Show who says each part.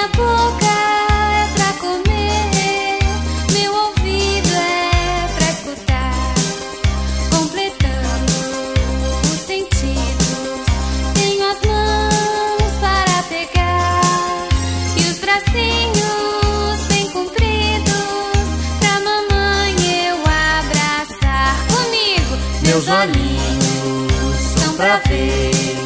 Speaker 1: Minha boca é pra comer, meu ouvido é pra escutar, completando os sentidos. Tenho as mãos para pegar e os bracinhos bem compridos pra mamãe eu abraçar comigo. Meus olhinhos são pra ver